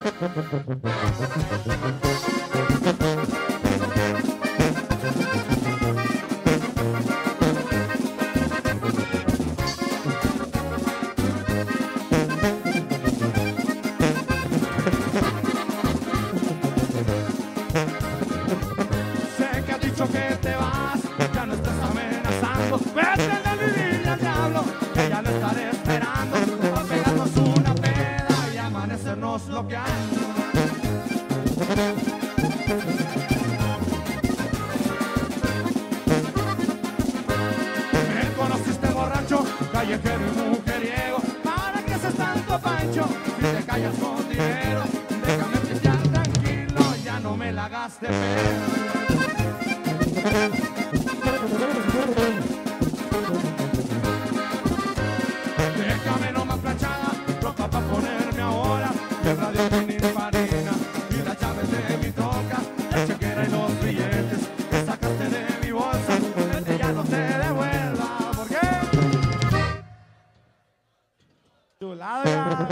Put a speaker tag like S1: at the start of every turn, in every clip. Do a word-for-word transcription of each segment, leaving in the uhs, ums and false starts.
S1: Sé que has dicho que te vas, ya no estás amenazando. Vete de vivir al diablo, que ya lo estaré esperando. A pegarnos una peda y amanecernos bloqueando. Me conociste borracho, callejero y mujeriego. ¿Para qué haces tanto pancho si te callas con dinero? Déjame pistear tranquilo, ya no me la hagas de pedo. Déjame nomás planchada, ropa pa' ponerme ahora. El radio tiene farina y las llaves de mi troca, la chequera y los billetes que sacaste de mi bolsa. Vete, ya no te devuelva, ¿por qué? Tu larga.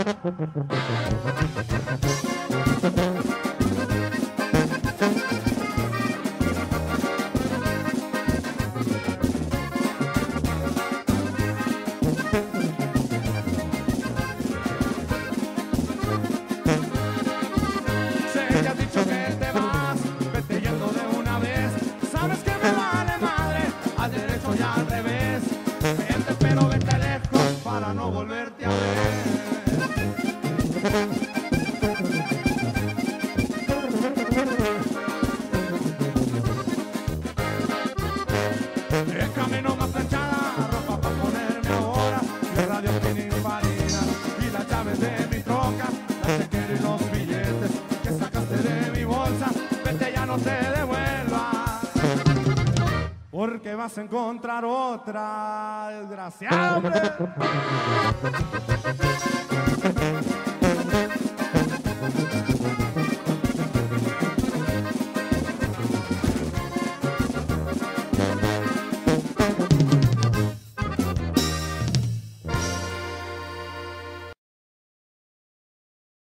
S1: Sé que has dicho que te vas, vete yendo de una vez. Sabes que me vale madre, al derecho y al revés. Vete pero vete lejos para no volverte a ver. Déjame nomás planchada, ropa pa' ponerme ahora. El radio tiene farina y las llaves de mi troca, la chequera y los billetes que sacaste de mi bolsa. Vete, ya no te devuelvas, porque vas a encontrar otra, desgraciado.